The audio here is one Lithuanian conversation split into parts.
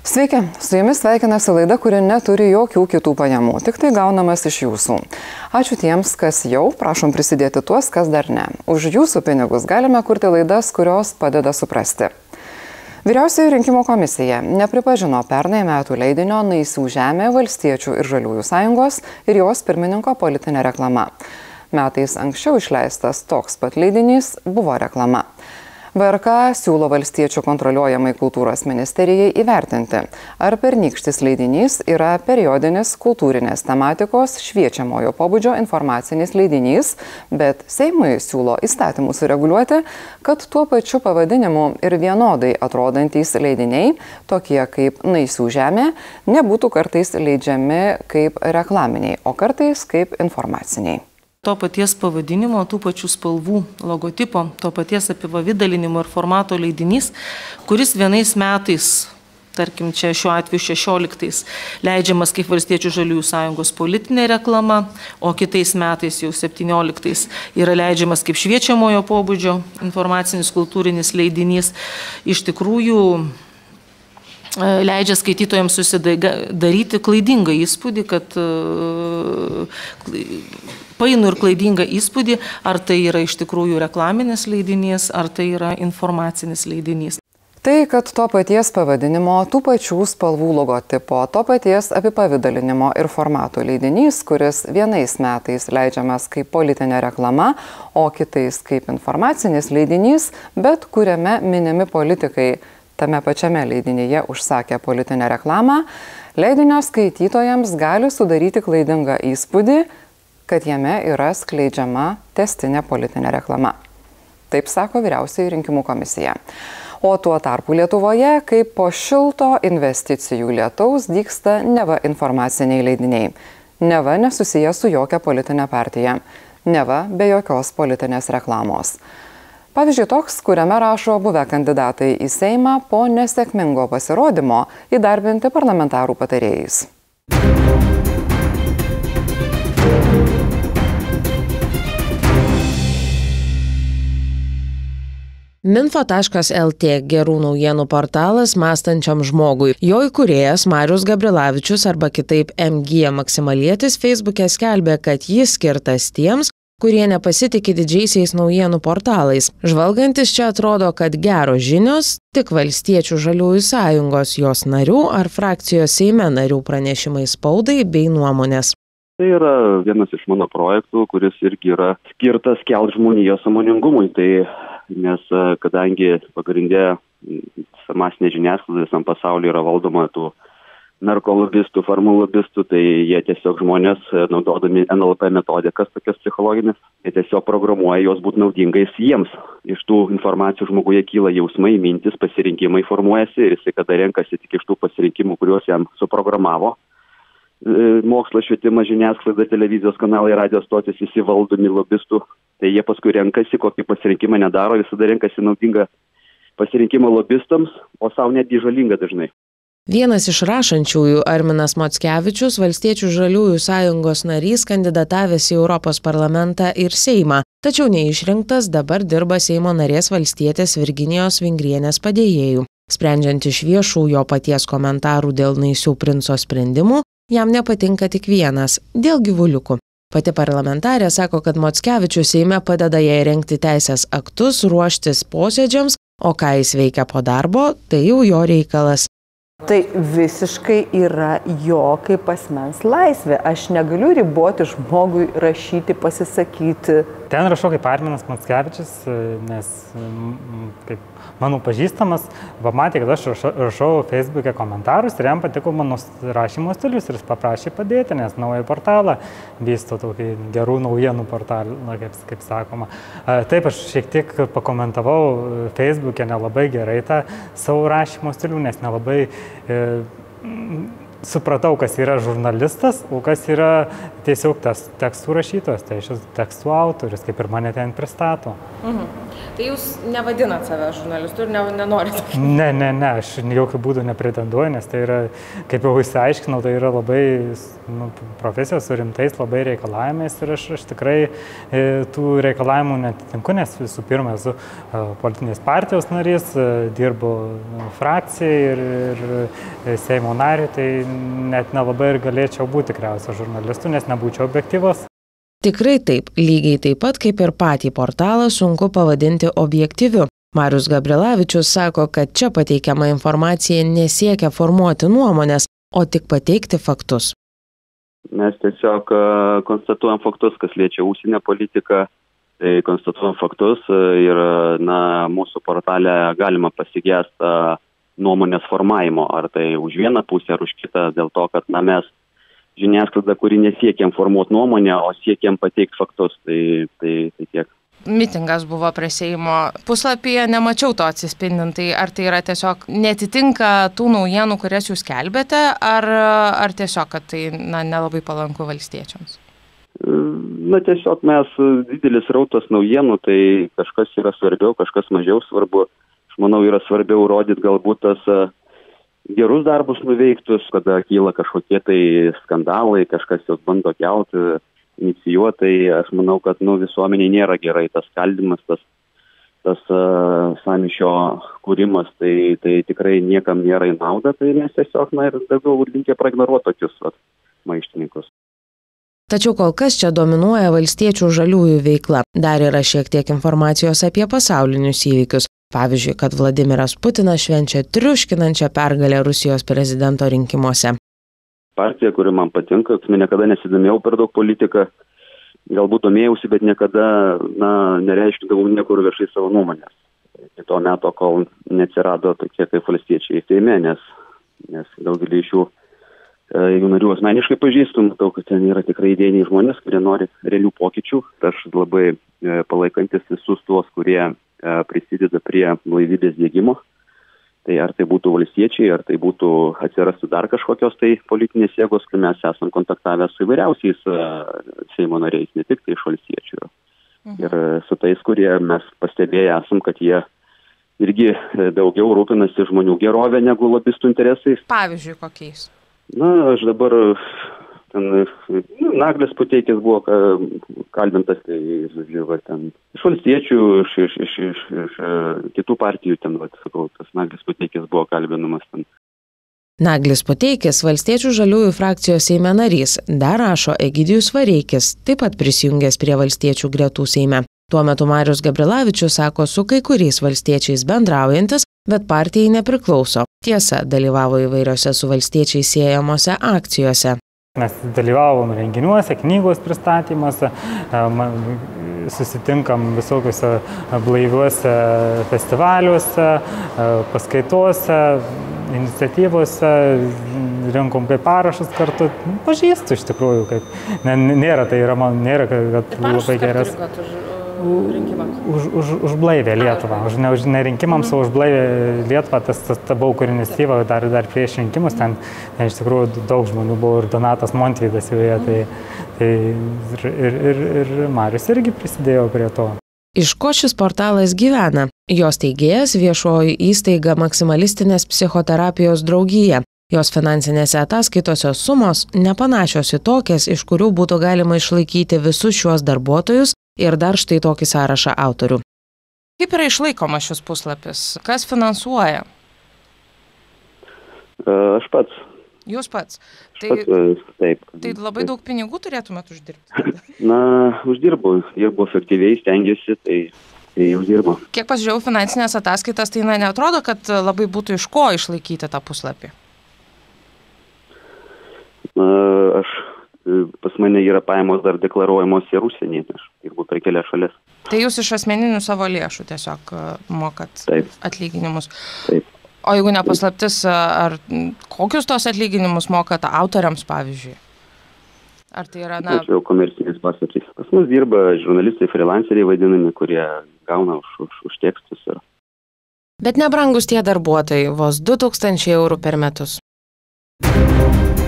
Sveiki, su jumis sveikinasi laida, kuri neturi jokių kitų pajamų, tik tai gaunamas iš jūsų. Ačiū tiems, kas jau, prašom prisidėti tuos, kas dar ne. Už jūsų pinigus galime kurti laidas, kurios padeda suprasti. Vyriausioji rinkimų komisija nepripažino pernai metų leidinio Naisių žemė Valstiečių ir Žaliųjų sąjungos ir jos pirmininko politinė reklama. Metais anksčiau išleistas toks pat leidinys buvo reklama. VRK siūlo Valstiečių kontroliuojamai kultūros ministerijai įvertinti, ar pernykštis leidinys yra periodinis kultūrinės tematikos šviečiamojo pobūdžio informacinis leidinys, bet Seimui siūlo įstatymus sureguliuoti, kad tuo pačiu pavadinimu ir vienodai atrodantys leidiniai, tokie kaip Naisių žemė, nebūtų kartais leidžiami kaip reklaminiai, o kartais kaip informaciniai. To paties pavadinimo, tų pačių spalvų, logotipo, to paties apipavidalinimo ir formato leidinys, kuris vienais metais, tarkim čia šiuo atveju 16, leidžiamas kaip Valstiečių Žaliųjų sąjungos politinė reklama, o kitais metais jau 17 yra leidžiamas kaip šviečiamojo pobūdžio informacinis kultūrinis leidinys. Iš tikrųjų leidžia skaitytojams susidaryti klaidingą įspūdį, kad painų ir klaidingą įspūdį, ar tai yra iš tikrųjų reklaminis leidinys, ar tai yra informacinis leidinys. Tai, kad to paties pavadinimo, tų pačių spalvų logotipo, to paties apipavidalinimo ir formato leidinys, kuris vienais metais leidžiamas kaip politinė reklama, o kitais kaip informacinis leidinys, bet kuriame minimi politikai tame pačiame leidinyje užsakė politinę reklamą, leidinio skaitytojams gali sudaryti klaidingą įspūdį, kad jame yra skleidžiama tęstinė politinė reklama. Taip sako Vyriausioji rinkimų komisija. O tuo tarpu Lietuvoje, kaip po šilto investicijų lietaus, dygsta neva informaciniai leidiniai, neva nesusiję su jokia politinė partija, neva be jokios politinės reklamos. Pavyzdžiui, toks, kuriame rašo buvę kandidatai į Seimą po nesėkmingo pasirodymo įdarbinti parlamentarų patarėjais. Minfo.lt gerų naujienų portalas mąstančiam žmogui. Jo įkūrėjas Marius Gabrilavičius arba kitaip MG Maksimalietis Facebook'e skelbė, kad jis skirtas tiems, kurie nepasitikė didžiaisiais naujienų portalais. Žvalgantis čia atrodo, kad geros žinios tik Valstiečių Žaliųjų sąjungos jos narių ar frakcijos Seime narių pranešimai spaudai bei nuomonės. Tai yra vienas iš mano projektų, kuris irgi yra skirtas kelt žmonijos sąmoningumui. Nes kadangi pagrindė masinė žiniasklaida visam pasaulyje yra valdoma tų narkolobistų, farmalobistų, tai jie tiesiog žmonės, naudodami NLP metodikas tokias psichologinės, jie tiesiog programuoja jos būti naudingais jiems. Iš tų informacijų žmoguje kyla jausmai, mintis, pasirinkimai formuojasi ir jisai kada renkasi tik iš tų pasirinkimų, kuriuos jam suprogramavo. Mokslas, švietimas, žiniasklaida, televizijos kanalai, radijos stotis visi valdomi lobistų, tai jie paskui renkasi, kokį pasirinkimą nedaro, visada renkasi naudingą pasirinkimą lobistams, o savo netgi žalingą dažnai. Vienas iš rašančiųjų Arminas Mockevičius, Valstiečių Žaliųjų sąjungos narys, kandidatavęs į Europos parlamentą ir Seimą, tačiau neišrinktas, dabar dirba Seimo narės valstietės Virginijos Vingrienės padėjėjų. Sprendžiant iš viešų jo paties komentarų dėl Naisių princo sprendimų, jam nepatinka tik vienas – dėl gyvuliukų. Pati parlamentarė sako, kad Mockevičius Seime padeda jai rengti teisės aktus, ruoštis posėdžiams, o ką jis veikia po darbo, tai jau jo reikalas. Tai visiškai yra jo kaip asmens laisvė. Aš negaliu riboti žmogui rašyti, pasisakyti. Ten rašau kaip Arminas Mockevičius, nes kaip mano pažįstamas, pamatė, kad aš rašau Facebook'e komentarus ir jam patiko mano rašymo stilius ir jis paprašė padėti, nes naują portalą vysto tokį gerų naujienų portalą, kaip sakoma. Taip, aš šiek tiek pakomentavau Facebook'e nelabai gerai tą savo rašymo stilių, nes nelabai supratau, kas yra žurnalistas, o kas yra tiesiog tas tekstų rašytojas, tai šis tekstų autorius, kaip ir mane ten pristato. Tai jūs nevadinat save žurnalistu ir nenorite? Ne, aš jokių būdų nepretenduoju, nes tai yra, kaip jau išsiaiškinau, tai yra labai profesijos su rimtais labai reikalavimais ir aš tikrai tų reikalavimų netitinku, nes visų pirma esu politinės partijos narys, dirbu frakcijai ir Seimo nariui, tai net nelabai ir galėčiau būti tikriausiai žurnalistu, nes nebūčiau objektyvus. Tikrai taip, lygiai taip pat kaip ir patį portalą sunku pavadinti objektyviu. Marius Gabrilavičius sako, kad čia pateikiama informacija nesiekia formuoti nuomonės, o tik pateikti faktus. Mes tiesiog konstatuojam faktus, kas liečia užsienio politiką, tai konstatuojam faktus ir mūsų portale galima pasigesti nuomonės formavimo, ar tai už vieną pusę, ar už kitą, dėl to, kad mes žiniasklaida, kuri nesiekiam formuoti nuomonę, o siekiam pateikti faktus, tai tiek. Mitingas buvo prie Seimo puslapyje, nemačiau to atsispindintai. Ar tai yra tiesiog netitinka tų naujienų, kurias jūs skelbėte, ar tiesiog, kad tai nelabai palanku valstiečiams? Tiesiog mes didelis rautas naujienų, tai kažkas yra svarbiau, kažkas mažiau svarbu. Aš manau, yra svarbiau rodyti galbūt tas gerus darbus nuveiktus, kada kyla kažkokie tai skandalai, kažkas jos bando kelti, inicijuotai. Aš manau, kad visuomeniai nėra gerai tas skaldymas, tas sąmyšio kūrimas, tai tikrai niekam nėra į naudą, tai mes tiesiog ir daugiau linkę praignoruoti tokius maištininkus. Tačiau kol kas čia dominuoja valstiečių žaliųjų veikla. Dar yra šiek tiek informacijos apie pasaulinius įvykius. Pavyzdžiui, kad Vladimiras Putinas švenčia triuškinančią pergalę Rusijos prezidento rinkimuose. Partija, kuri man patinka, niekada nesidomėjau per daug politiką, galbūt domėjausi, bet niekada nereiškindavau niekur viešai savo nuomonės. Iki to meto, kol neatsirado tokie kaip valstiečiai Seime, nes daugelį iš jų narių asmeniškai pažįstu, matau, kad ten yra tikrai idėjiniai žmonės, kurie nori realių pokyčių. Aš labai palaikantis visus tuos, kurie prisideda prie blaivybės diegimo. Tai ar tai būtų valstiečiai, ar tai būtų atsirastų dar kažkokios tai politinės jėgos, kai mes esam kontaktavę su įvairiausiais Seimo nariais, ne tik tai iš valstiečių. Ir su tais, kurie mes pastebėję esam, kad jie irgi daugiau rūpinasi žmonių gerovę negu lobistų interesais. Pavyzdžiui, kokiais? Aš dabar Naglis Puteikis buvo kalbintas, tai ten iš valstiečių, iš kitų partijų, tas Naglis Puteikis buvo kalbinamas ten. Naglis Puteikis, valstiečių žaliųjų frakcijos Seime narys, dar rašo Egidijus Vareikis, taip pat prisijungęs prie valstiečių gretų Seime. Tuo metu Marius Gabrilavičius sako su kai kuriais valstiečiais bendraujantis, bet partijai nepriklauso. Tiesa, dalyvavo įvairiose su valstiečiais siejamose akcijose. Mes dalyvavom renginiuose, knygos pristatymuose, susitinkam visokiuose blaiviuose festivaliuose, paskaituose, iniciatyvose, rinkom kaip parašus kartu. Pažįstu iš tikrųjų, kaip nėra, tai yra man, nėra, kad labai geras. Už blaivę Lietuvą, ne rinkimams, o už blaivę Lietuvą, tas buvau iniciatyva dar prieš rinkimus, ten iš tikrųjų daug žmonių buvo ir Donatas Montvydas joje, tai ir Marius irgi prisidėjo prie to. Iš ko šis portalas gyvena? Jos steigėjas viešoji įstaiga Maksimalistinės psichoterapijos draugija. Jos finansinėse ataskaitose sumos nepanašios į tokias, iš kurių būtų galima išlaikyti visus šiuos darbuotojus ir dar štai tokį sąrašą autorių. Kaip yra išlaikomas šis puslapis? Kas finansuoja? Aš pats. Jūs pats? Taip. Tai labai daug pinigų turėtumėt uždirbti? Uždirbu. Dirbu efektyviai, stengiuosi, tai uždirbu. Kiek pasižiūrėjau finansinės ataskaitas, tai neatrodo, kad labai būtų iš ko išlaikyti tą puslapį? Pas mane yra pajamos dar deklaruojamos ir užsienyje, aš dirbu per kelias šalis. Tai jūs iš asmeninių savo lėšų tiesiog mokat atlyginimus? Taip. O jeigu nepaslaptis, ar kokius tos atlyginimus mokat autoriams, pavyzdžiui? Ar tai yra, Tai jau komercinės paslaptys. Pas mus dirba žurnalistai, freelanceriai vadinami, kurie gauna už tekstus. Bet nebrangus tie darbuotojai, vos 2000 eurų per metus.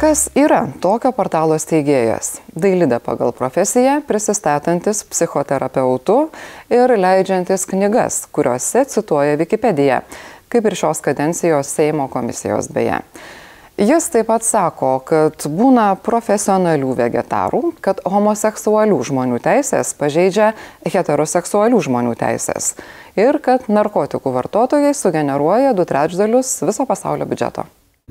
Kas yra tokio portalo steigėjas? Dailidė pagal profesiją, prisistatantis psichoterapeutu ir leidžiantis knygas, kuriuose cituoja Wikipediją, kaip ir šios kadencijos Seimo komisijos beje. Jis taip pat sako, kad būna profesionalių vegetarų, kad homoseksualių žmonių teisės pažeidžia heteroseksualių žmonių teisės ir kad narkotikų vartotojai sugeneruoja 2/3 viso pasaulio biudžeto.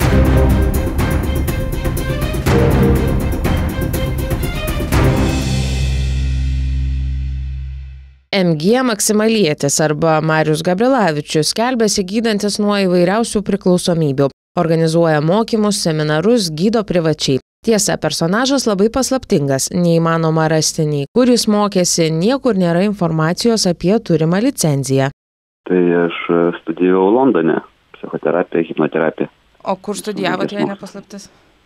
MG Maksimalietis arba Marius Gabrilavičius skelbiasi gydantis nuo įvairiausių priklausomybių. Organizuoja mokymus, seminarus, gydo privačiai. Tiesa, personažas labai paslaptingas, neįmanoma rasti nei kur jis mokėsi, niekur nėra informacijos apie turimą licenciją. Tai aš studijavau Londone, psichoterapiją, hipnoterapiją. O kur studijavote, jei ne paslaptis?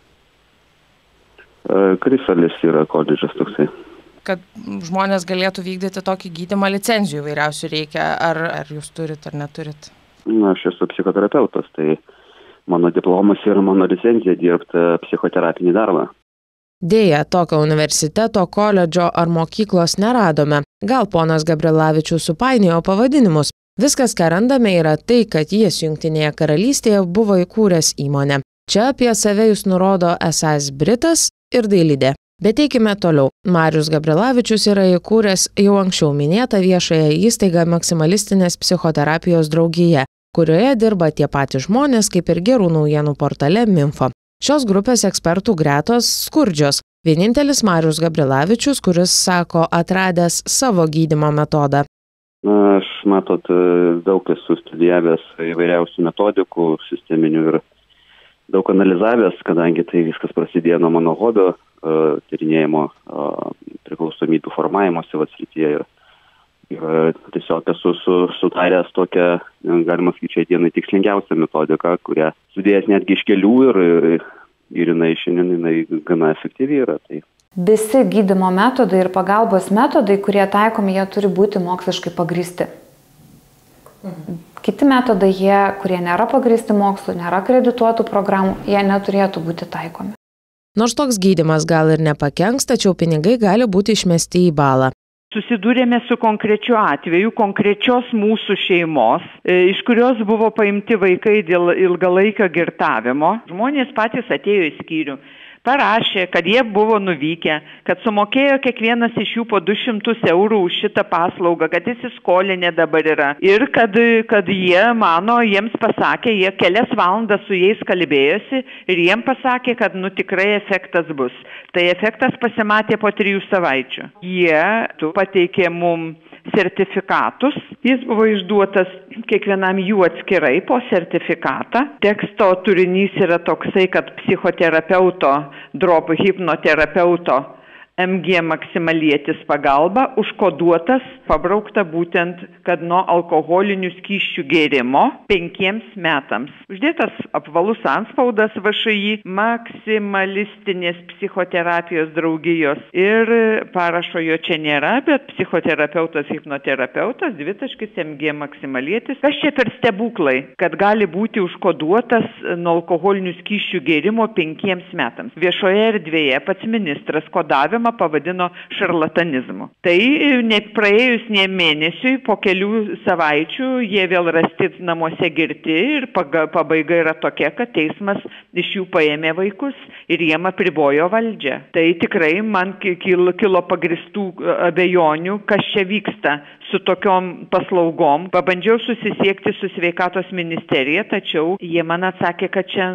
Krisalis yra koledžas toksai. Kad žmonės galėtų vykdyti tokį gydymą, licencijų įvairiausių reikia, ar jūs turit ar neturit? Na, aš esu psichoterapeutas, tai mano diplomas ir mano licencija dirbti psichoterapinį darbą. Deja, tokio universiteto, koledžo ar mokyklos neradome. Gal ponas Gabrilavičius supainiojo pavadinimus. Viskas, ką randame, yra tai, kad jis Jungtinėje karalystėje buvo įkūręs įmonę. Čia apie save jis nurodo esąs Britas ir dailidė. Bet eikime toliau. Marius Gabrilavičius yra įkūręs jau anksčiau minėtą viešąją įstaigą Maksimalistinės psichoterapijos draugija, kurioje dirba tie patys žmonės kaip ir gerų naujienų portale Minfo. Šios grupės ekspertų gretos skurdžios. Vienintelis Marius Gabrilavičius, kuris sako atradęs savo gydymo metodą. Na, aš, matot, daug esu studijavęs įvairiausių metodikų, sisteminių ir daug analizavęs, kadangi tai viskas prasidėjo nuo mano hobio, tyrinėjimo priklausomybių formavimosi srityje ir tiesiog esu sutaręs tokią, galima sakyti, šiai dienai tikslingiausią metodiką, kurią sudėjęs netgi iš kelių ir jinai gana efektyvi yra. Tai. Visi gydymo metodai ir pagalbos metodai, kurie taikomi, jie turi būti moksliškai pagrįsti. Kiti metodai, kurie nėra pagrįsti mokslu, nėra akredituotų programų, jie neturėtų būti taikomi. Nors toks gydymas gal ir nepakenks, tačiau pinigai gali būti išmesti į balą. Susidūrėme su konkrečiu atveju, konkrečios mūsų šeimos, iš kurios buvo paimti vaikai dėl ilgalaikio girtavimo. Žmonės patys atėjo į skyrių, parašė, kad jie buvo nuvykę, kad sumokėjo kiekvienas iš jų po 200 eurų už šitą paslaugą, kad įsiskolinę dabar yra. Ir kad jie mano, jiems pasakė, jie kelias valandas su jais kalbėjosi ir jiem pasakė, kad tikrai efektas bus. Tai efektas pasimatė po 3 savaičių. Jie pateikė mum sertifikatus. Jis buvo išduotas kiekvienam jų atskirai po sertifikatą. Teksto turinys yra toksai, kad psichoterapeuto, hipnoterapeuto MG Maksimalietis pagalba užkoduotas, pabraukta būtent, kad nuo alkoholinių skysčių gėrimo 5 metams. Uždėtas apvalus antspaudas VŠI Maksimalistinės psichoterapijos draugijos ir parašo jo čia nėra, bet psichoterapeutas, hipnoterapeutas, MG Maksimalietis. Kas čia per stebuklai, kad gali būti užkoduotas nuo alkoholinių skysčių gėrimo 5 metams. Viešoje erdvėje pats ministras kodavimą pavadino šarlatanizmu. Tai net praėjus ne mėnesiui, po kelių savaičių jie vėl rasti namuose girti ir pabaiga yra tokia, kad teismas iš jų paėmė vaikus ir jiem apribojo valdžią. Tai tikrai man kilo pagristų abejonių, kas čia vyksta su tokiom paslaugom. Pabandžiau susisiekti su sveikatos ministerija, tačiau jie man atsakė, kad čia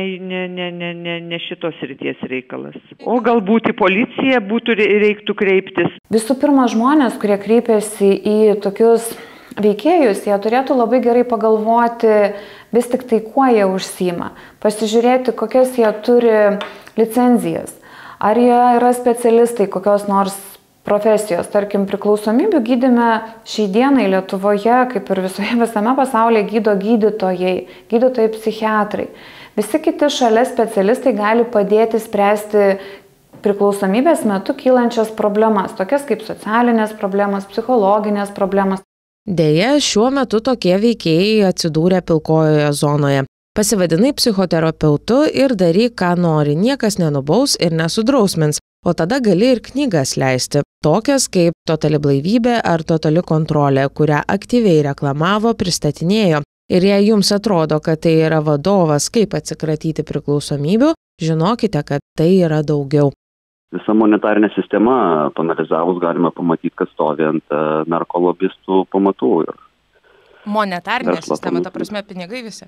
ne šitos srities reikalas. O galbūt į policiją reiktų kreiptis. Visų pirma, žmonės, kurie kreipiasi į tokius veikėjus, jie turėtų labai gerai pagalvoti vis tik tai, kuo jie užsiima. Pasižiūrėti, kokias jie turi licenzijas. Ar jie yra specialistai kokios nors profesijos. Tarkim, priklausomybių gydyme šiai dienai Lietuvoje, kaip ir visame pasaulyje, gydo gydytojai psichiatrai. Visi kiti šalia specialistai gali padėti spręsti priklausomybės metu kylančias problemas, tokias kaip socialinės problemas, psichologinės problemas. Deja, šiuo metu tokie veikėjai atsidūrė pilkojoje zonoje. Pasivadinai psichoterapeutu ir daryk, ką nori, niekas nenubaus ir nesudrausmins, o tada gali ir knygas leisti, tokias kaip Totali blaivybė ar Totali kontrolė, kurią aktyviai reklamavo, pristatinėjo. Ir jei jums atrodo, kad tai yra vadovas, kaip atsikratyti priklausomybių, žinokite, kad tai yra daugiau. Visa monetarinė sistema, panalizavus, galima pamatyti, kad stovi ant narkolobistų pamatų. Monetarinė sistema, ta prasme, pinigai visi?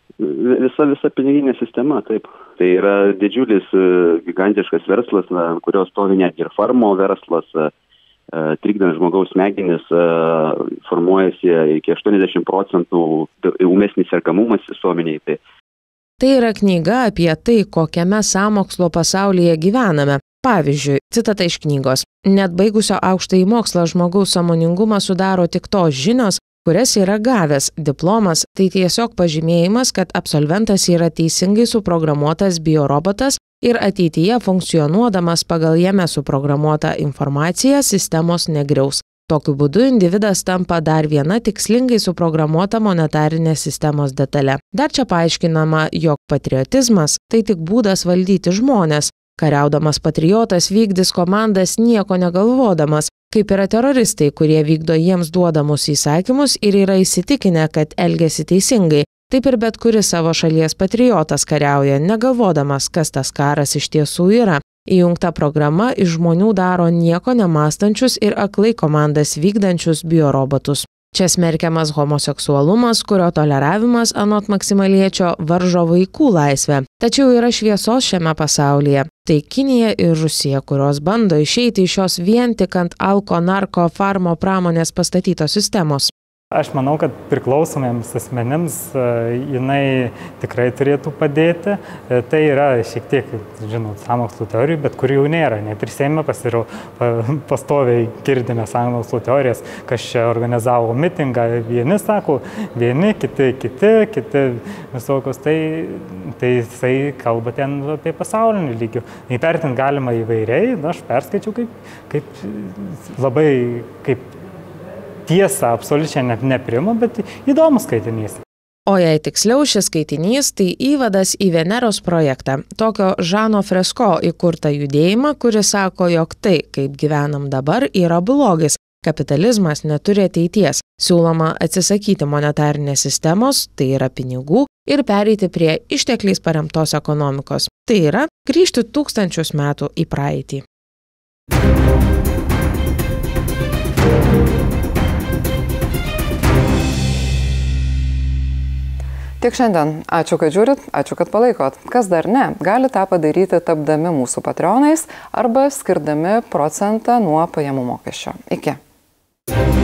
Visa piniginė sistema, taip. Tai yra didžiulis, gigantiškas verslas, kurio stovi netgi ir farmo verslas, trikdant žmogaus smegenis, formuojasi iki 80% ūmesnis sergamumas visuomeniai. Tai yra knyga apie tai, kokiame sąmokslo pasaulyje gyvename. Pavyzdžiui, citata iš knygos. Net baigusio aukštąjį mokslą žmogaus sąmoningumą sudaro tik tos žinios, kurias yra gavęs. Diplomas tai tiesiog pažymėjimas, kad absolventas yra teisingai suprogramuotas biorobotas ir ateityje funkcionuodamas pagal jame suprogramuotą informaciją sistemos negriaus. Tokiu būdu individas tampa dar viena tikslingai suprogramuota monetarinės sistemos detalė. Dar čia paaiškinama, jog patriotizmas tai tik būdas valdyti žmonės. Kariaudamas patriotas vykdys komandas nieko negalvodamas, kaip yra teroristai, kurie vykdo jiems duodamus įsakymus ir yra įsitikinę, kad elgiasi teisingai. Taip ir bet kuris savo šalies patriotas kariauja, negalvodamas, kas tas karas iš tiesų yra. Įjungta programa iš žmonių daro nieko nemąstančius ir aklai komandas vykdančius biorobotus. Čia smerkiamas homoseksualumas, kurio toleravimas anot Maksimaliečio varžo vaikų laisvę. Tačiau yra šviesos šiame pasaulyje. Tai Kinija ir Rusija, kurios bando išeiti iš šios vien tik ant narko farmo pramonės pastatytos sistemos. Aš manau, kad priklausomiems asmenims jinai tikrai turėtų padėti. Tai yra šiek tiek, sąmokslo teorijų, bet kur jau nėra. Net ir Seime pastoviai girdime sąmokslo teorijas, kas čia organizavo mitingą. Vieni sako, vieni, kiti visokios. Tai jisai kalba ten apie pasaulinį lygių. Įvertinti galima įvairiai. Aš perskaičiau kaip labai tiesa, absoliučiai neprima, bet įdomus skaitinys. O jei tiksliau, šis skaitinys tai įvadas į Veneros projektą, tokio Žano Fresko įkurtą judėjimą, kuris sako, jog tai, kaip gyvenam dabar, yra blogis. Kapitalizmas neturi ateities. Siūloma atsisakyti monetarinės sistemos, tai yra pinigų, ir pereiti prie ištekliais paremtos ekonomikos. Tai yra grįžti 1000 metų į praeitį. Tiek šiandien. Ačiū, kad žiūrit, ačiū, kad palaikot. Kas dar ne, gali tą padaryti tapdami mūsų patronais arba skirdami procentą nuo pajamų mokesčio. Iki.